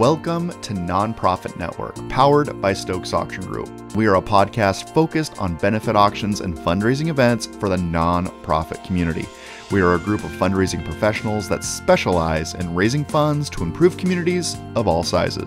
Welcome to Nonprofit Network, powered by Stokes Auction Group. We are a podcast focused on benefit auctions and fundraising events for the nonprofit community. We are a group of fundraising professionals that specialize in raising funds to improve communities of all sizes.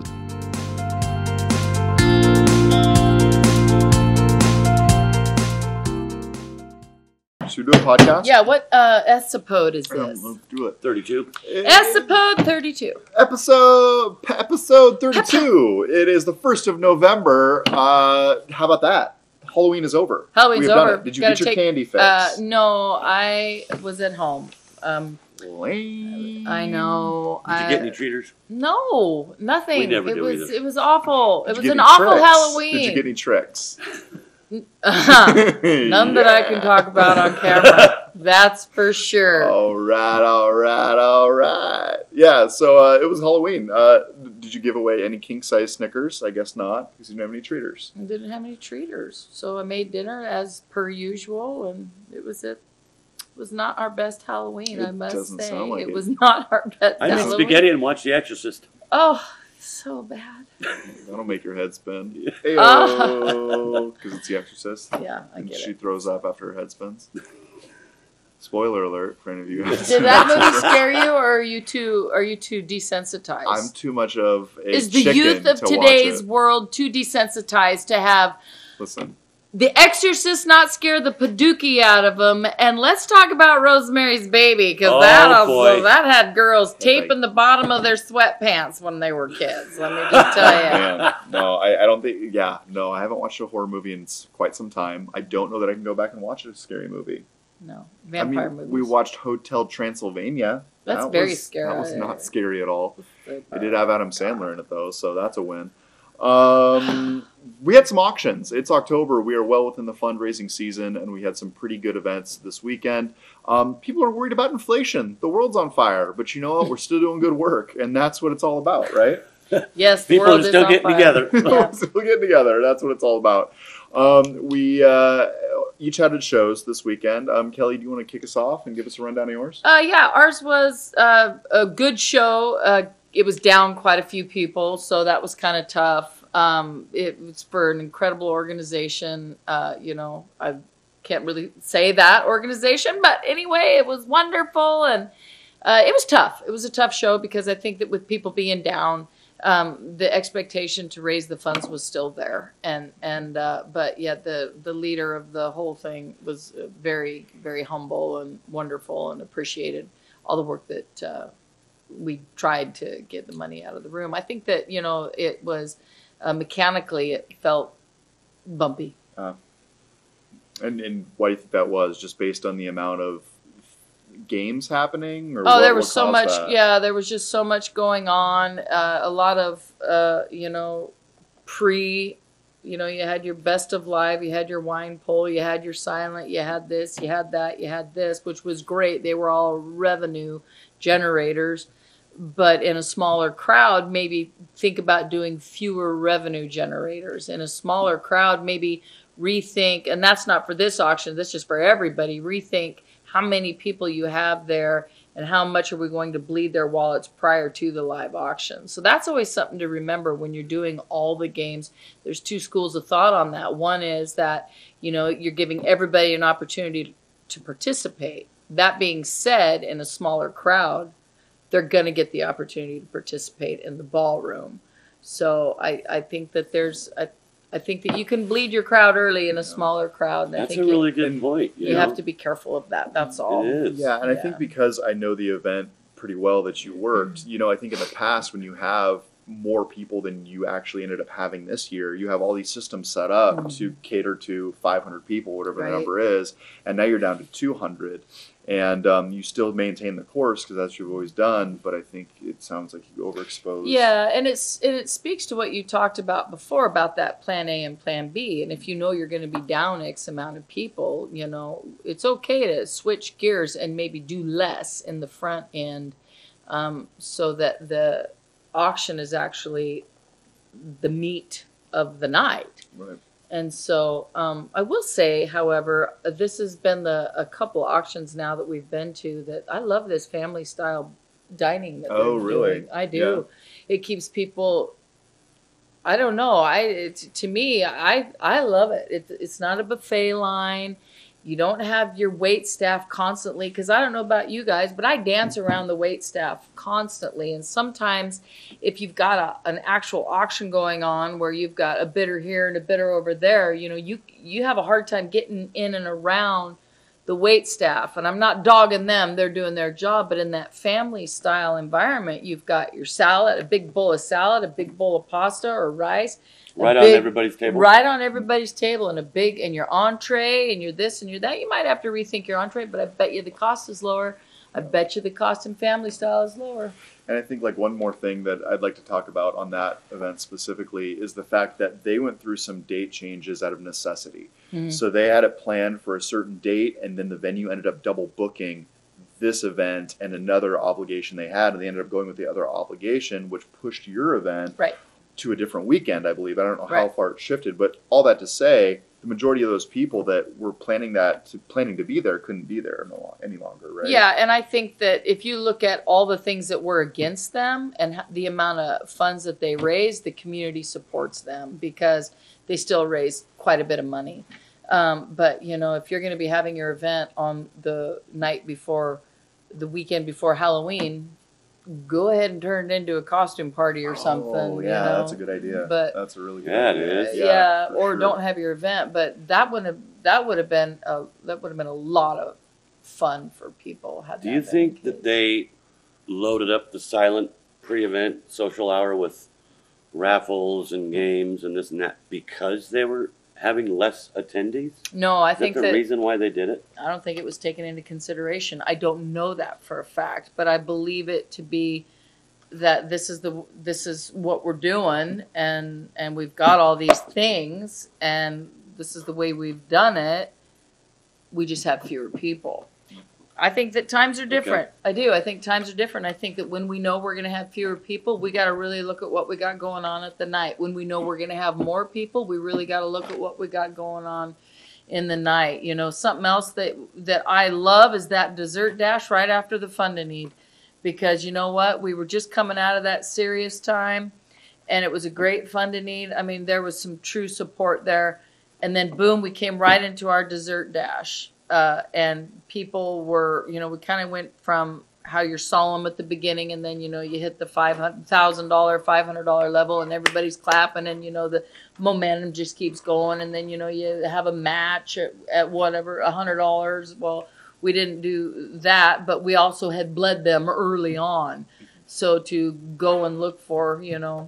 Should we do a podcast? Yeah, what esopode is this? Let's do it. 32. Esopode 32. Episode 32. It is the 1st of November. How about that? Halloween is over. Halloween's We have done over. it. Did you get your candy fix? No, I was at home. Lame. I know. Did you get any treaters? No, nothing. We never do either. It was awful. Did It was you get an any awful tricks? Halloween. Did you get any tricks? None that I can talk about on camera. That's for sure. All right. Yeah, so it was Halloween. Did you give away any king-size Snickers? I guess not, because you didn't have any treaters. I didn't have any treaters, so I made dinner as per usual, and it was not our best Halloween, I must doesn't say. sound like it it. was not our best I made Halloween. spaghetti and watched The Exorcist. Oh, so bad. That'll make your head spin. Yeah. Because it's The Exorcist. Yeah, I And get she it. throws up after her head spins. Spoiler alert for any of you. Did that movie scare you, or are you too desensitized? I'm too much of a Is the chicken youth of to today's watch it. world too desensitized to have Listen, The Exorcist not scare the padookie out of them? And let's talk about Rosemary's Baby, because Oh, that boy. had girls taping the bottom of their sweatpants when they were kids. Let me just tell you. man, no, I don't think. Yeah, no, I haven't watched a horror movie in quite some time. I don't know that I can go back and watch a scary movie. No, vampire movies. We watched Hotel Transylvania. That's That very was- scary. That was not scary at all. It It did have Adam Sandler in it though, so that's a win. We had some auctions. It's October. We are well within the fundraising season, and we had some pretty good events this weekend. People are worried about inflation. The world's on fire, but you know what? We're still doing good work, and that's what it's all about, right? Yes, the People world are is still on getting fire. together. Yeah. We're still getting together. That's what it's all about. We each had shows this weekend. Kelly, do you want to kick us off and give us a rundown of yours? Yeah, ours was a good show. It was down quite a few people, so that was kind of tough. It was for an incredible organization. I can't really say that organization, but anyway, it was wonderful, and it was tough. It was a tough show because I think that with people being down, the expectation to raise the funds was still there, but yeah, the leader of the whole thing was very, very humble and wonderful, and appreciated all the work that we tried to get the money out of the room. I think that it was mechanically it felt bumpy. And why do you think that was? Just based on the amount of games happening? Or There was what so caused much. that? Yeah, there was just so much going on. A lot of, you had your best of live, you had your wine poll, you had your silent, you had this, you had that, you had this, which was great. They were all revenue generators. But in a smaller crowd, maybe think about doing fewer revenue generators. In a smaller crowd, maybe rethink, and that's not for this auction, that's just for everybody, rethink how many people you have there and how much are we going to bleed their wallets prior to the live auction. So that's always something to remember when you're doing all the games. There's two schools of thought on that. One is that, you're giving everybody an opportunity to participate. That being said, in a smaller crowd, they're going to get the opportunity to participate in the ballroom. So I think that I think that you can bleed your crowd early in a smaller crowd. And That's I a think really good point. you have to be careful of that. That's all. It is. Yeah, and I think Yeah. because I know the event pretty well that you worked, I think in the past when you have more people than you actually ended up having this year, you have all these systems set up to cater to 500 people, whatever the Right. number is, and now you're down to 200. And you still maintain the course because that's what you've always done, but I think it sounds like you overexposed. Yeah, and it speaks to what you talked about before about that plan A and plan B. And if you know you're going to be down X amount of people, it's okay to switch gears and maybe do less in the front end, so that the auction is actually the meat of the night. Right. And so I will say, however, this has been a couple auctions now that we've been to that I love this family style dining that Oh, they're really? doing. I do. It keeps people. I don't know. To me, I love it. It's not a buffet line. You don't have your wait staff constantly, because I don't know about you guys, but I dance around the wait staff constantly. And sometimes if you've got an actual auction going on where you've got a bidder here and a bidder over there, you have a hard time getting in and around the wait staff. And I'm not dogging them. They're doing their job. But in that family style environment, you've got your salad, a big bowl of salad, a big bowl of pasta or rice. Right on everybody's table. Right on everybody's table, and your entree, and your this and your that. You might have to rethink your entree, but I bet you the cost is lower. I bet you the cost in family style is lower. And I think like one more thing that I'd like to talk about on that event specifically is the fact that they went through some date changes out of necessity. Mm-hmm. So they had it planned for a certain date, and then the venue ended up double booking this event and another obligation they had, and they ended up going with the other obligation, which pushed your event to a different weekend, I believe. I don't know how far it shifted, but all that to say, the majority of those people that were planning to be there couldn't be there any longer, right? Yeah, and I think that if you look at all the things that were against them and the amount of funds that they raised, the community supports them because they still raise quite a bit of money. But, if you're going to be having your event on the night before, the weekend before Halloween, go ahead and turn it into a costume party or something. Oh, yeah, that's a good idea. But that's a really good idea. It is. Yeah, or sure. Don't have your event. But that would have been a lot of fun for people. Do you think that they loaded up the silent pre-event social hour with raffles and games and this and that because they were having less attendees? No, I think that's the reason why they did it. I don't think it was taken into consideration. I don't know that for a fact, but I believe it to be that this is what we're doing, and we've got all these things, and this is the way we've done it. We just have fewer people. I think that times are different. Okay. I do. I think times are different. I think that when we know we're going to have fewer people, we got to really look at what we got going on at the night. When we know we're going to have more people, we really got to look at what we got going on in the night. Something else that I love is that dessert dash right after the Fund a Need, because you know what? We were just coming out of that serious time, and it was a great Fund a Need. I mean, there was some true support there, and then boom, we came right into our dessert dash. And people were, we kind of went from how you're solemn at the beginning, and then, you hit the $500,000, $500 level, and everybody's clapping, and, the momentum just keeps going. And then, you have a match at whatever, $100. Well, we didn't do that, but we also had bled them early on. So to go and look for,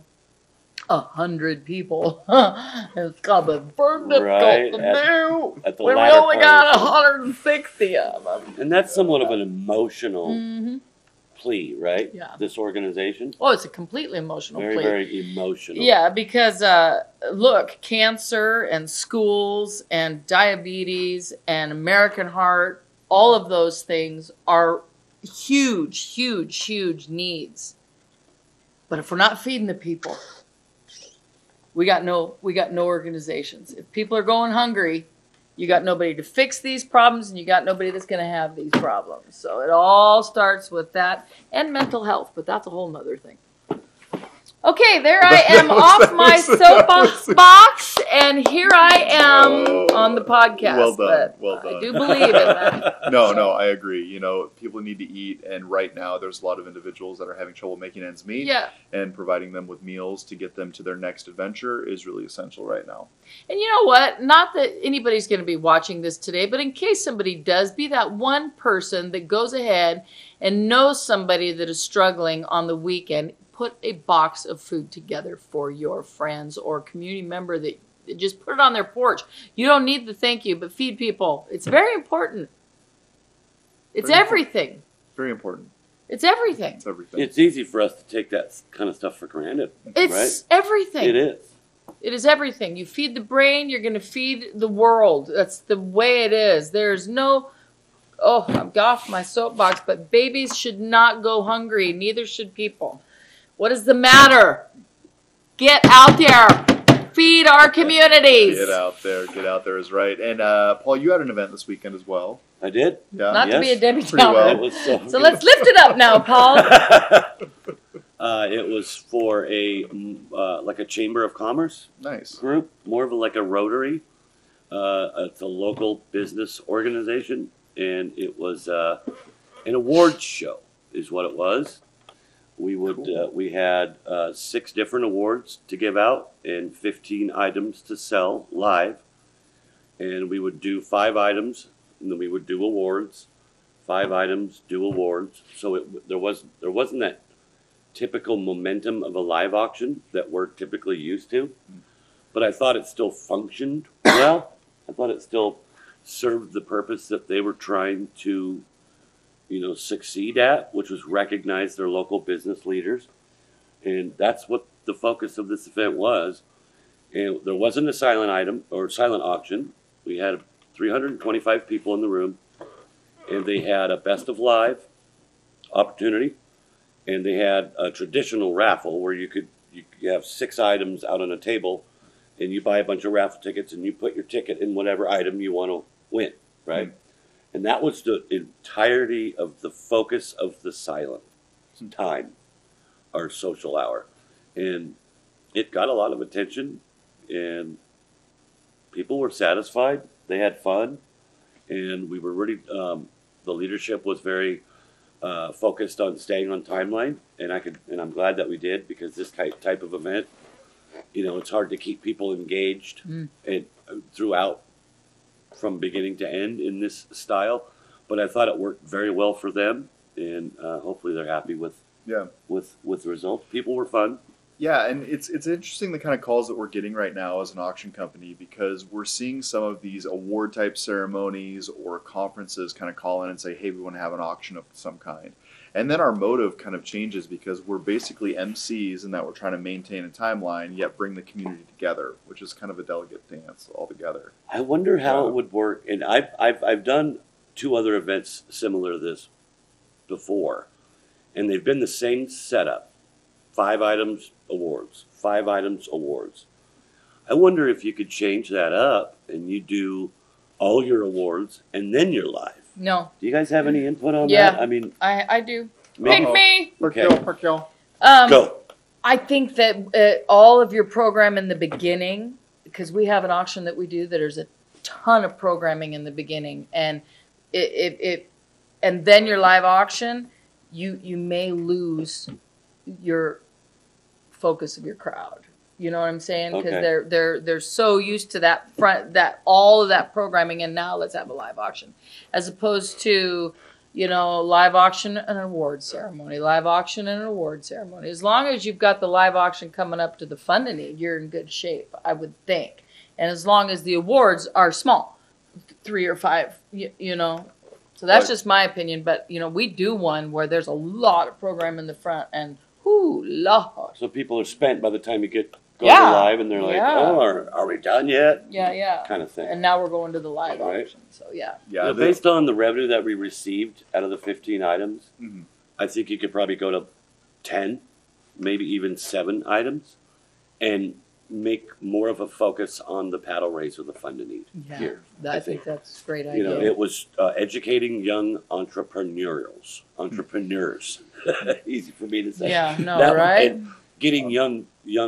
100 people. It's got to be very difficult to do when we only got 160 of them. And that's somewhat of an emotional plea, right? Yeah. This organization. Oh, it's a completely emotional plea. Very emotional. Yeah, because look, cancer and schools and diabetes and American Heart, all of those things are huge, huge, huge needs. But if we're not feeding the people, we got no organizations. If people are going hungry, you got nobody to fix these problems, and you got nobody that's going to have these problems. So it all starts with that and mental health, but that's a whole nother thing. Okay, there I am off my soapbox box, and here I am on the podcast. Well done. I do believe in that. No, I agree. People need to eat, and right now there's a lot of individuals that are having trouble making ends meet. Yeah. And providing them with meals to get them to their next adventure is really essential right now. And you know what? Not that anybody's going to be watching this today, but in case somebody does, be that one person that goes ahead and knows somebody that is struggling on the weekend. Put a box of food together for your friends or community member that just put it on their porch. You don't need the thank you, but feed people. It's very important. It's everything. Very important. It's everything. It's everything. It's easy for us to take that kind of stuff for granted. It's everything. It is. It is everything. You feed the brain, you're going to feed the world. That's the way it is. There's no, I'm off my soapbox, but babies should not go hungry. Neither should people. What is the matter? Get out there. Feed our communities. Get out there is right. And Paul, you had an event this weekend as well. I did. Yeah. Not to be a Debbie Pretty Downer. well. So let's lift it up now, Paul. It was for a like a Chamber of Commerce Nice. group, more of like a Rotary. It's a local business organization, and it was an awards show, is what it was. We had 6 different awards to give out and 15 items to sell live, and we would do 5 items, and then we would do awards. 5 items, do awards. So there wasn't that typical momentum of a live auction that we're typically used to, but I thought it still functioned well. I thought it still served the purpose that they were trying to, succeed at, which was recognize their local business leaders. And that's what the focus of this event was. And there wasn't a silent item or silent auction. We had 325 people in the room, and they had a best of live opportunity, and they had a traditional raffle where you have 6 items out on a table, and you buy a bunch of raffle tickets, and you put your ticket in whatever item you want to win, right? And that was the entirety of the focus of the silent time, our social hour. And it got a lot of attention, and people were satisfied. They had fun, and we were really, the leadership was very focused on staying on timeline, and I'm glad that we did, because this type of event, it's hard to keep people engaged and throughout, from beginning to end in this style. But I thought it worked very well for them, and hopefully they're happy with the results. People were fun. Yeah, and it's interesting the kind of calls that we're getting right now as an auction company, because we're seeing some of these award type ceremonies or conferences kind of call in and say, hey, we want to have an auction of some kind. And then our motive kind of changes, because we're basically MCs in that we're trying to maintain a timeline, yet bring the community together, which is kind of a delicate dance altogether. I wonder how it would work. And I've done 2 other events similar to this before, and they've been the same setup. 5 items, awards. 5 items, awards. I wonder if you could change that up and you do all your awards and then you're live. No. Do you guys have any input on Yeah. that? I mean, I do. Maybe- Pick me. Okay. Go. Go. I think that all of your program in the beginning, because we have an auction that we do that there's a ton of programming in the beginning, and and then your live auction, you may lose your focus of your crowd. You know what I'm saying? Because they're so used to that all of that programming, and now let's have a live auction, as opposed to live auction and an award ceremony, live auction and an award ceremony. As long as you've got the live auction coming up to the fund a need, you're in good shape, I would think. And as long as the awards are small, 3 or 5, So that's just my opinion. But we do one where there's a lot of program in the front, and Lord. So people are spent by the time you go live, and they're like, oh, are we done yet? Yeah. Kind of thing. And now we're going to the live auction. So, Yeah. Based on the revenue that we received out of the 15 items, Mhm. I think you could probably go to 10, maybe even 7 items, and make more of a focus on the paddle race or the fund to need here. I think that's a great idea. It was educating young entrepreneurs. Easy for me to say. Yeah, no, right? And getting young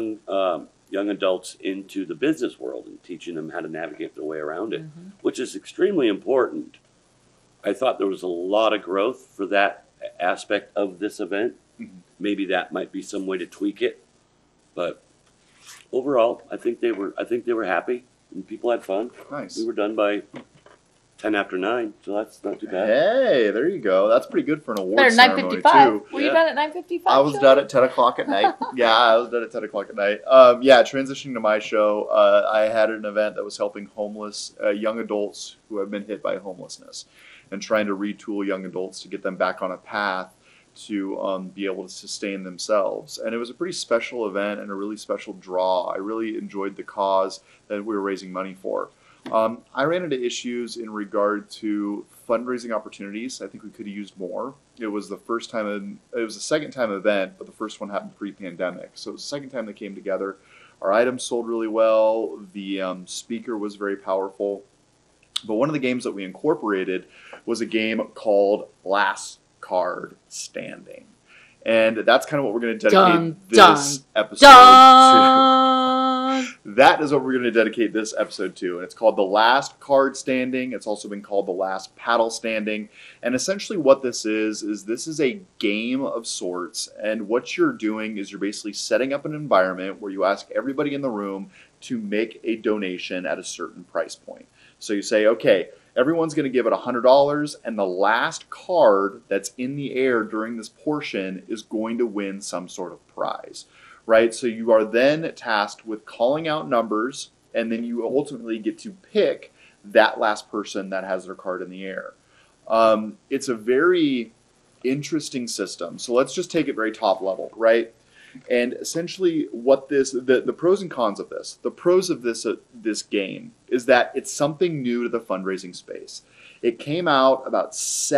adults into the business world and teaching them how to navigate their way around it, which is extremely important. I thought there was a lot of growth for that aspect of this event. Maybe that might be some way to tweak it, but overall, I think they were happy and people had fun. Nice. We were done by 10 after 9, so that's not too bad. Hey, there you go. That's pretty good for an award Better ceremony 9:55. too. Were you done at 9:55? I was done at 10 o'clock at night. Yeah, I was done at 10 o'clock at night. Transitioning to my show, I had an event that was helping homeless young adults who have been hit by homelessness, and trying to retool young adults to get them back on a path to be able to sustain themselves. And it was a pretty special event and a really special draw. I really enjoyed the cause that we were raising money for. I ran into issues in regard to fundraising opportunities. I think we could have used more. It was the second time event, but the first one happened pre-pandemic. So it was the second time they came together. Our items sold really well. The speaker was very powerful. But one of the games that we incorporated was a game called Last Card Standing. And that's kind of what we're going to Dun, dedicate this episode to. dun. That is what we're going to dedicate this episode to. And it's called The Last Card Standing. It's also been called The Last Paddle Standing. And essentially what this is this is a game of sorts. And what you're doing is you're basically setting up an environment where you ask everybody in the room to make a donation at a certain price point. So you say, okay, everyone's going to give it $100, and the last card that's in the air during this portion is going to win some sort of prize, right? So you are then tasked with calling out numbers, and then you ultimately get to pick that last person that has their card in the air. It's a very interesting system. So let's just take it very top level, right? And essentially what the pros and cons of this, the pros of this game is that it's something new to the fundraising space. It came out about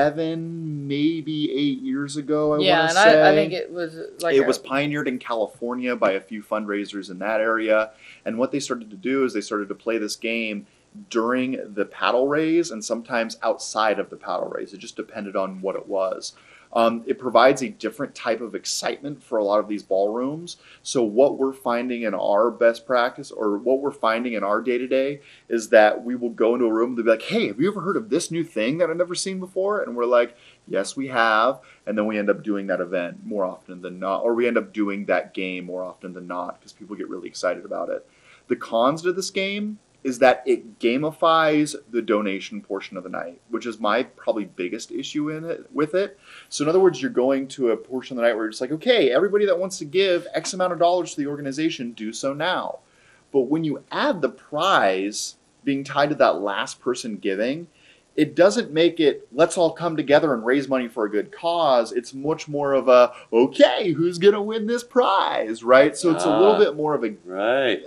7, maybe 8 years ago, I want to say. I think it was It was pioneered in California by a few fundraisers in that area. And what they started to do is they started to play this game during the paddle raise and sometimes outside of the paddle raise. It just depended on what it was. It provides a different type of excitement for a lot of these ballrooms. So what we're finding in our best practice, or what we're finding in our day-to-day, is that we will go into a room and they'll be like, hey, have you ever heard of this new thing that I've never seen before? And we're like, yes, we have. And then we end up doing that event more often than not, or we end up doing that game more often than not because people get really excited about it. The cons to this game is that it gamifies the donation portion of the night, which is my probably biggest issue with it. So in other words, you're going to a portion of the night where it's like, okay, everybody that wants to give X amount of dollars to the organization, do so now. But when you add the prize being tied to that last person giving, it doesn't make it, let's all come together and raise money for a good cause. It's much more of a, okay, who's going to win this prize, right? So it's a little bit more of a... Right.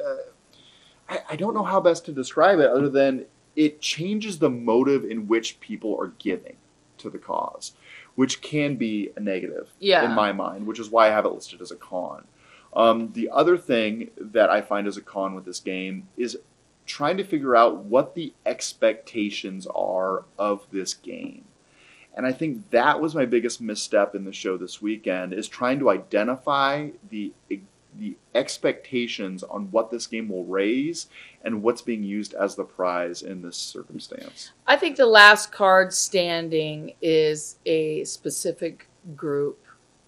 I don't know how best to describe it other than it changes the motive in which people are giving to the cause, which can be a negative in my mind, which is why I have it listed as a con. The other thing that I find as a con with this game is trying to figure out what the expectations are of this game. And I think that was my biggest misstep in the show this weekend, is trying to identify the expectations on what this game will raise and what's being used as the prize in this circumstance. I think the last card standing is a specific group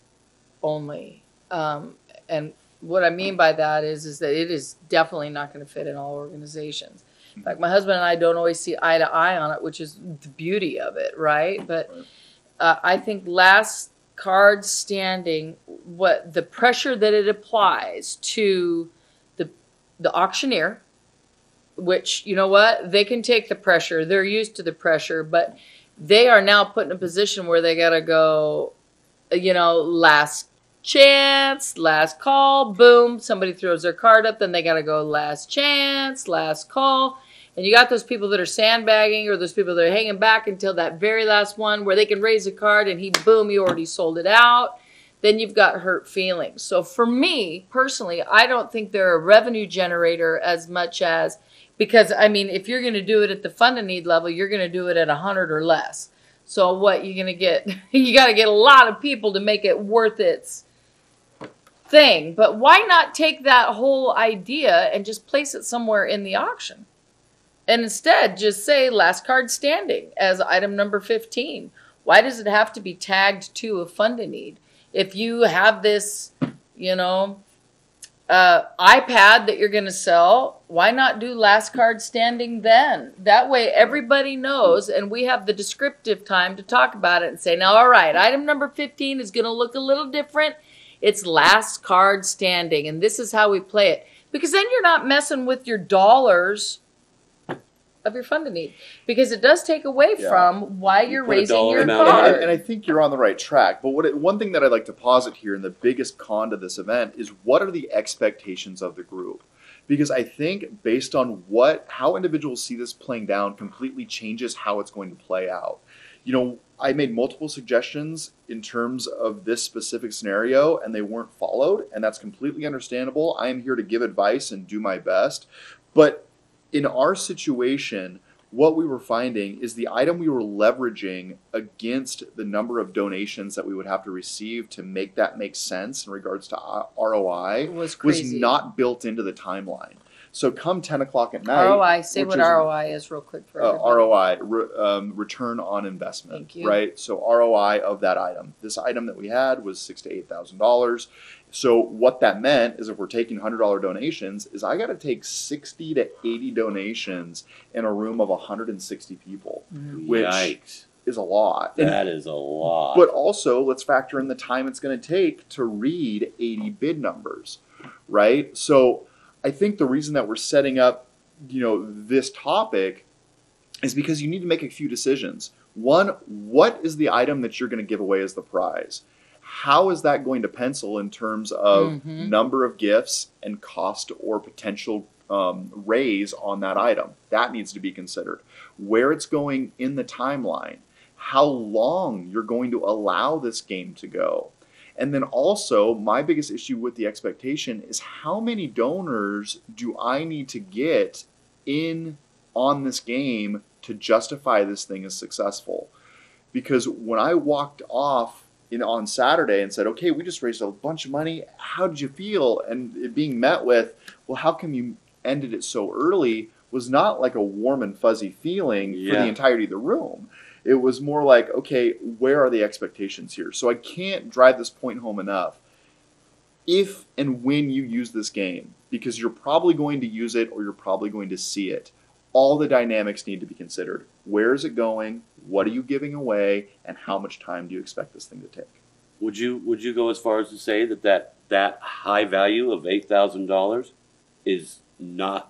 only. And what I mean by that is that it is definitely not going to fit in all organizations. In fact, my husband and I don't always see eye to eye on it, which is the beauty of it, right? But I think last card standing, what the pressure that it applies to the auctioneer, which, you know what, they can take the pressure, they're used to the pressure, but they are now put in a position where they got to go, last chance, last call, boom, somebody throws their card up, then they got to go last chance, last call. And you got those people that are sandbagging, or those people that are hanging back until that very last one where they can raise a card and boom, you already sold it out. Then you've got hurt feelings. So for me, personally, I don't think they're a revenue generator as much as, because, if you're going to do it at the fund and need level, you're going to do it at 100 or less. So what you're going to get, you got to get a lot of people to make it worth its thing. But why not take that whole idea and just place it somewhere in the auction? And instead, just say last card standing as item number 15. Why does it have to be tagged to a fund in need? If you have this, iPad that you're going to sell, why not do last card standing then? That way everybody knows, and we have the descriptive time to talk about it and say, now, all right, item number 15 is going to look a little different. It's last card standing, and this is how we play it. Because then you're not messing with your dollars of your fund need, because it does take away from why you're raising your card. And I think you're on the right track. But one thing that I'd like to posit here, and the biggest con to this event, is what are the expectations of the group? Because I think based on how individuals see this playing down completely changes how it's going to play out. I made multiple suggestions in terms of this specific scenario, and they weren't followed, and that's completely understandable. I am here to give advice and do my best. But in our situation, what we were finding is the item we were leveraging against the number of donations that we would have to receive to make that make sense in regards to ROI was was crazy. not built into the timeline. So come 10 o'clock at night. ROI, say which what is, ROI is real quick for everybody. ROI, return on investment. Thank you. Right? So ROI of that item. This item that we had was $6,000 to $8,000. So what that meant is if we're taking $100 donations, is I got to take 60 to 80 donations in a room of 160 people, which Yikes. is a lot. And That is a lot. but also, let's factor in the time it's going to take to read 80 bid numbers, right? So I think the reason that we're setting up, this topic is because you need to make a few decisions. One, what is the item that you're going to give away as the prize? How is that going to pencil in terms of number of gifts and cost or potential raise on that item? That needs to be considered. Where it's going in the timeline, how long you're going to allow this game to go. And then also, my biggest issue with the expectation is how many donors do I need to get in on this game to justify this thing as successful? Because when I walked off on Saturday and said, okay, we just raised a bunch of money, how did you feel? And it being met with, well, how come you ended it so early, was not like a warm and fuzzy feeling for the entirety of the room. It was more like, okay, where are the expectations here? So I can't drive this point home enough. If and when you use this game, because you're probably going to use it or you're probably going to see it, all the dynamics need to be considered. Where is it going? What are you giving away? And how much time do you expect this thing to take? Would you go as far as to say that high value of $8,000 is not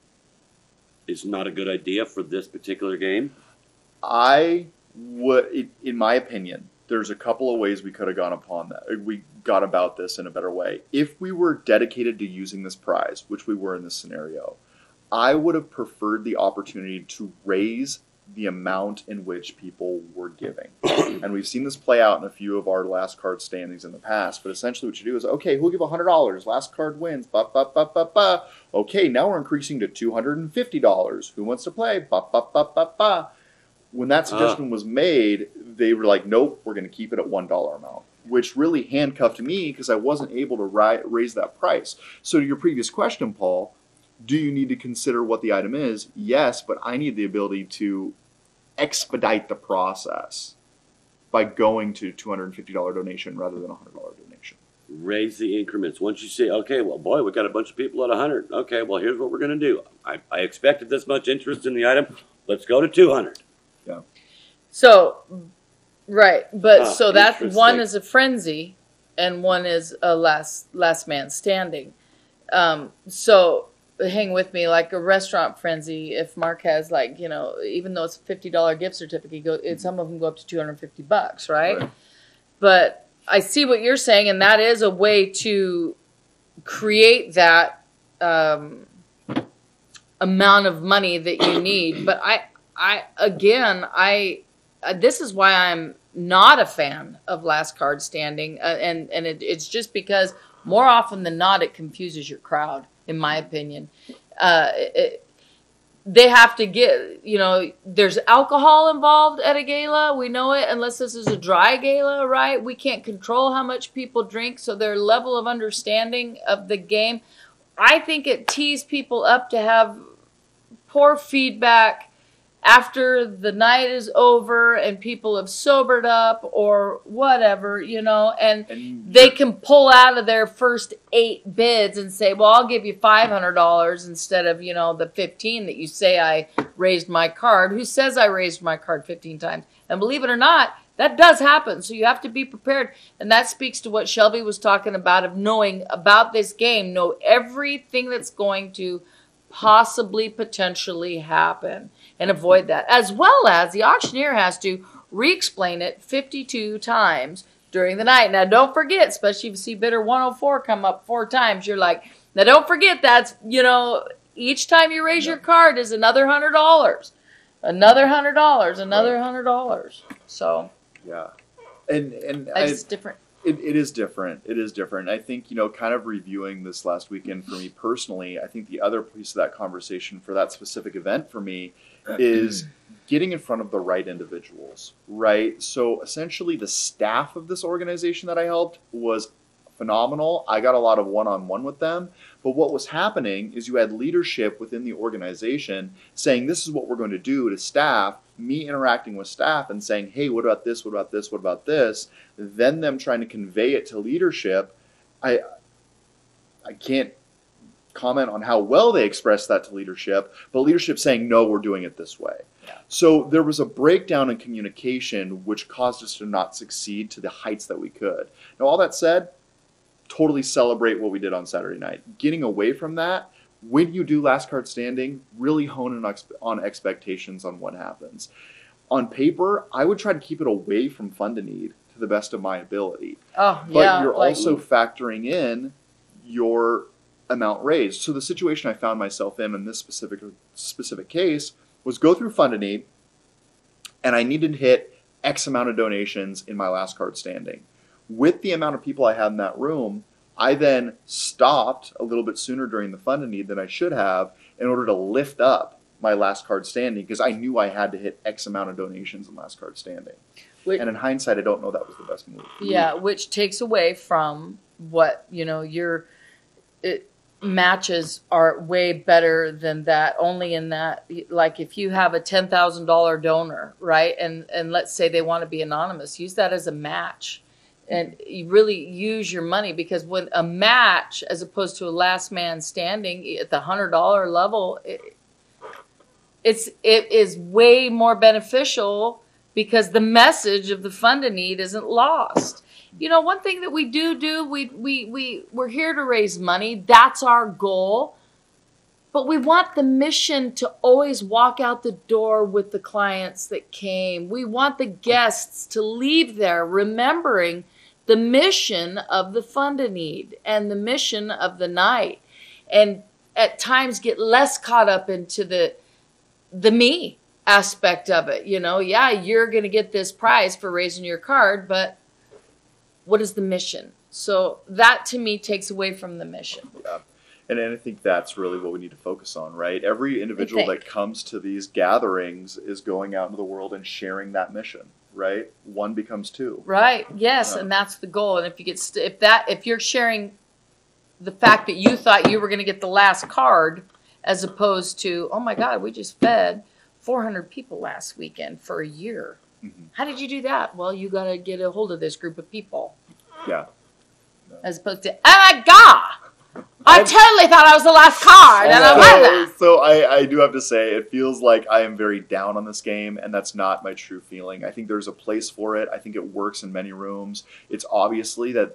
a good idea for this particular game? I would, in my opinion, there's a couple of ways we could have gone upon that. We got about this in a better way. If we were dedicated to using this prize, which we were in this scenario, I would have preferred the opportunity to raise the amount in which people were giving. And we've seen this play out in a few of our last card standings in the past. But essentially what you do is, okay, who'll give $100? Last card wins. Ba, ba, ba, ba, ba. Okay, now we're increasing to $250. Who wants to play? Ba, ba, ba, ba, ba. When that suggestion was made, they were like, nope, we're going to keep it at $1 amount, which really handcuffed me because I wasn't able to raise that price. So to your previous question, Paul, do you need to consider what the item is? Yes, but I need the ability to expedite the process by going to $250 donation rather than a $100 donation. Raise the increments. Once you say, okay, well, boy, we got a bunch of people at 100. Okay, well, here's what we're going to do. I expected this much interest in the item. Let's go to 200. Yeah. So, right, but so that interesting. one is a frenzy, and one is a last man standing. So hang with me, like a restaurant frenzy. If Mark has even though it's a $50 gift certificate, some of them go up to $250, right? But I see what you're saying, and that is a way to create that amount of money that you need. But this is why I'm not a fan of last card standing, and it's just because more often than not it confuses your crowd, in my opinion. They have to get, there's alcohol involved at a gala. We know it, unless this is a dry gala, right? We can't control how much people drink, so their level of understanding of the game, I think it tees people up to have poor feedback after the night is over and people have sobered up or whatever, and they can pull out of their first 8 bids and say, well, I'll give you $500 instead of, the 15 that you say I raised my card. Who says I raised my card 15 times? And believe it or not, that does happen. So you have to be prepared. And that speaks to what Shelby was talking about, of knowing about this game, know everything that's going to possibly potentially happen, and avoid that, as well as the auctioneer has to re-explain it 52 times during the night. Now don't forget, especially if you see bidder 104 come up 4 times, you're like, now don't forget that's, each time you raise your card is another $100, another $100, another $100. So yeah, and it's different. It is different. It is different. I think, kind of reviewing this last weekend for me personally, I think the other piece of that conversation for that specific event for me is getting in front of the right individuals, right? So essentially the staff of this organization that I helped was phenomenal. I got a lot of one-on-one with them. But what was happening is you had leadership within the organization saying, this is what we're going to do to staff, me interacting with staff and saying, hey, what about this? What about this? What about this? Then them trying to convey it to leadership. I can't comment on how well they expressed that to leadership, but leadership saying, no, we're doing it this way. Yeah. So there was a breakdown in communication, which caused us to not succeed to the heights that we could. Now, all that said, totally celebrate what we did on Saturday night. Getting away from that, when you do last card standing, really hone in on expectations on what happens. On paper, I would try to keep it away from Fund a Need to the best of my ability. Oh, But yeah. you're also factoring in your amount raised. So the situation I found myself in this specific case was go through Fund a Need, and I needed to hit X amount of donations in my last card standing. With the amount of people I had in that room, I then stopped a little bit sooner during the Fund a Need than I should have in order to lift up my last card standing because I knew I had to hit X amount of donations in last card standing. And in hindsight, I don't know that was the best move. Yeah, which takes away from what, matches are way better than that, only in that, like if you have a $10,000 donor, right? And let's say they want to be anonymous, use that as a match. And you really use your money, because when a match, as opposed to a last man standing at the $100 level, it is way more beneficial because the message of the Fund a Need isn't lost. One thing that we do, we're here to raise money. That's our goal. But we want the mission to always walk out the door with the clients that came. We want the guests to leave there remembering the mission of the Fund a Need and the mission of the night. And at times get less caught up into the me aspect of it. Yeah, you're going to get this prize for raising your card, but what is the mission? So that to me takes away from the mission. Yeah. And I think that's really what we need to focus on, right? Every individual that comes to these gatherings is going out into the world and sharing that mission, right? One becomes two. Right. Yes, and that's the goal. And if you get if you're sharing the fact that you thought you were going to get the last card, as opposed to, oh my God, we just fed 400 people last weekend for a year. Mm-hmm. How did you do that? Well, you got to get a hold of this group of people. Yeah. As opposed to, oh my God, I totally thought I was the last card, and I won that. So I do have to say, it feels like I am very down on this game, and that's not my true feeling. I think there's a place for it. I think it works in many rooms. It's obvious that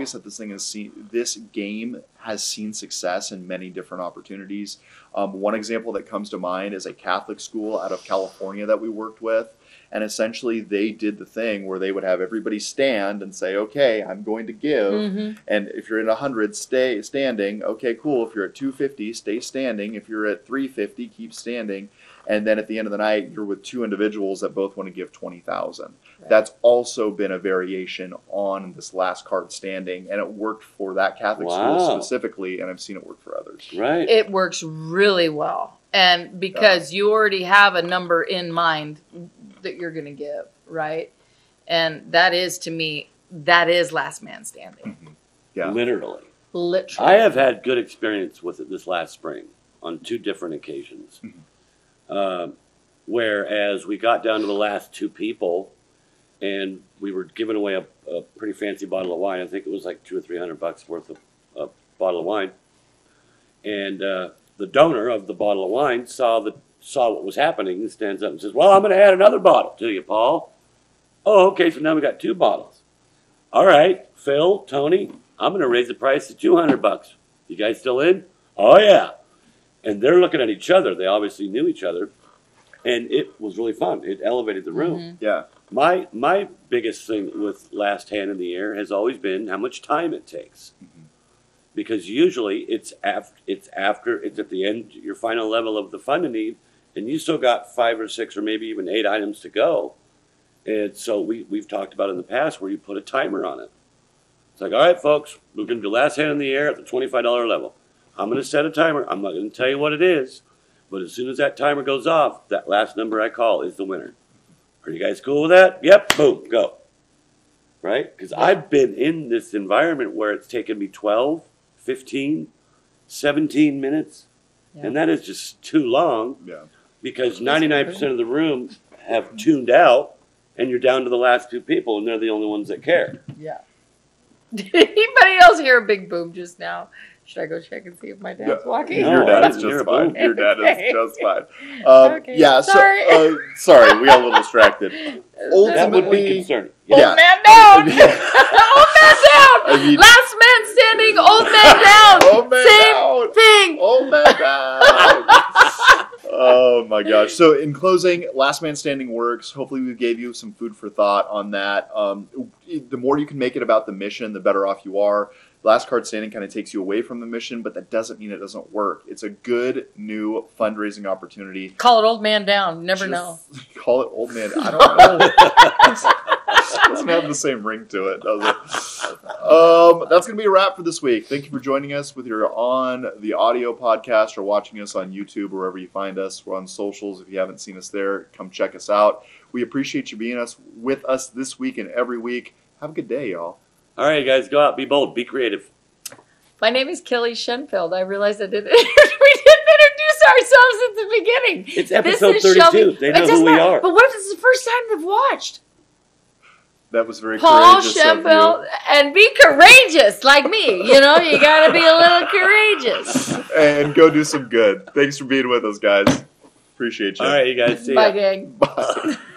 this game has seen success in many different opportunities. One example that comes to mind is a Catholic school out of California that we worked with. And essentially, they did the thing where they would have everybody stand and say, okay, I'm going to give. Mm-hmm. And if you're at 100, stay standing. Okay, cool. If you're at 250, stay standing. If you're at 350, keep standing. And then at the end of the night, you're with two individuals that both want to give 20,000. Right. That's also been a variation on this last card standing. And it worked for that Catholic school specifically. And I've seen it work for others. Right. It works really well. And because you already have a number in mind that you're going to give, right? And that is, to me, that is last man standing. Mm-hmm. Yeah. Literally. I have had good experience with it this last spring on 2 different occasions. Mm-hmm. Whereas we got down to the last 2 people and we were giving away a pretty fancy bottle of wine. I think it was like $200 or $300 worth of a bottle of wine. And the donor of the bottle of wine saw what was happening and stands up and says, well, I'm going to add another bottle to you, Paul. Oh, okay, so now we got 2 bottles. All right, Phil, Tony, I'm going to raise the price to $200. You guys still in? Oh, yeah. And they're looking at each other. They obviously knew each other. And it was really fun. It elevated the room. Mm-hmm. Yeah. My biggest thing with Last Hand in the Air has always been how much time it takes. Mm-hmm. Because usually it's at the end, your final level of the Fund a Need, and you still got 5 or 6 or maybe even 8 items to go. And so we've talked about in the past where you put a timer on it. It's like, all right, folks, we're going to do Last Hand in the Air at the $25 level. I'm going to set a timer. I'm not going to tell you what it is. But as soon as that timer goes off, that last number I call is the winner. Are you guys cool with that? Yep, boom, go. Right? Because I've been in this environment where it's taken me 12, 15, 17 minutes, Yeah. and that is just too long Yeah. because 99% of the room have tuned out, and you're down to the last two people, and they're the only ones that care. Yeah. Did anybody else hear a big boom just now? Should I go check and see if my dad's walking? No, Your I dad didn't is hear just a fine. boom. Your dad Okay. is just fine. Okay. Yeah. Sorry. So, sorry, we got a little distracted. That would be Ultimately, concerning. Old Yeah. man down! Old man down! I mean- Last man standing, old man down! Old man Same down. thing! Oh my god! Oh my gosh! So, in closing, Last Man Standing works. Hopefully, we gave you some food for thought on that. The more you can make it about the mission, the better off you are. Last Card Standing kind of takes you away from the mission, but that doesn't mean it doesn't work. It's a good new fundraising opportunity. Call it old man down. You never Just know. Call it Old Man. I don't know. It doesn't have the same ring to it, does it? That's going to be a wrap for this week. Thank you for joining us, whether you're on the audio podcast or watching us on YouTube or wherever you find us. We're on socials. If you haven't seen us there, come check us out. We appreciate you being with us this week and every week. Have a good day, y'all. All right, guys, go out, be bold, be creative. My name is Kelly Schenfeld. I realized we didn't introduce ourselves at the beginning. It's episode This is 32. Shelby. They know It doesn't who we matter. are. But what if this is the first time they've watched? That was very Paul courageous of Schenfeld, and be courageous like me. You know, you got to be a little courageous. you. And go do some good. Thanks for being with us, guys. Appreciate you. All right, you guys, see ya. Bye, gang. Bye.